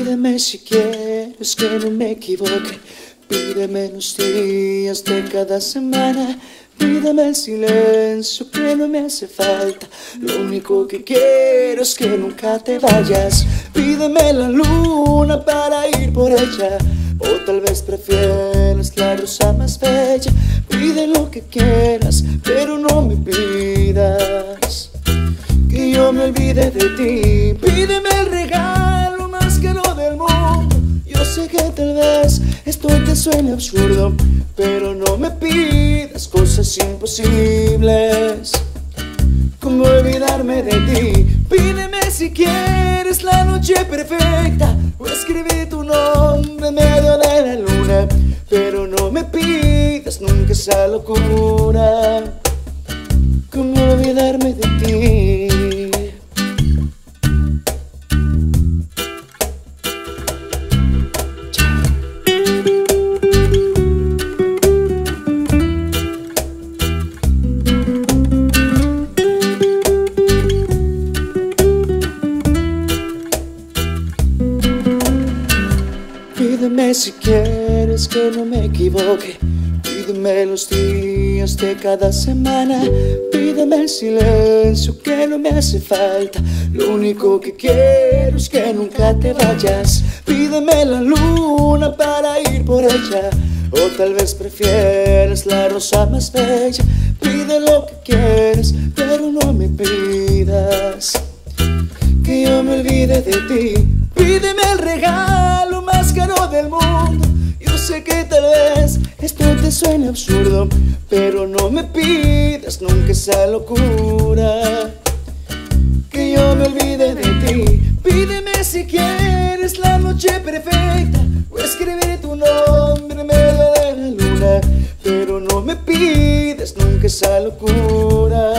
Pídeme si quieres que no me equivoque, pídeme los días de cada semana, pídeme el silencio que no me hace falta. Lo único que quiero es que nunca te vayas. Pídeme la luna para ir por ella, o tal vez prefieres la rosa más bella. Pide lo que quieras, pero no me pidas que yo me olvide de ti. Pídeme el regalo más caro del mundo. Yo sé que tal vez esto te suene absurdo, pero no me pidas cosas imposibles, como olvidarme de ti. Pídeme si quieres la noche perfecta, o escribí tu nombre en medio de la luna, pero no me pidas nunca esa locura, como olvidarme de ti. Pídeme si quieres que no me equivoque, pídeme los días de cada semana, pídeme el silencio que no me hace falta. Lo único que quiero es que nunca te vayas. Pídeme la luna para ir por ella, o tal vez prefieres la rosa más bella. Pide lo que quieres, pero no me pidas que yo me olvide de ti. Pídeme el regalo más caro del mundo. Yo sé que tal vez esto te suene absurdo, pero no me pidas nunca esa locura, que yo me olvide de ti. Pídeme si quieres la noche perfecta, o escribir tu nombre en medio de la luna, pero no me pidas nunca esa locura,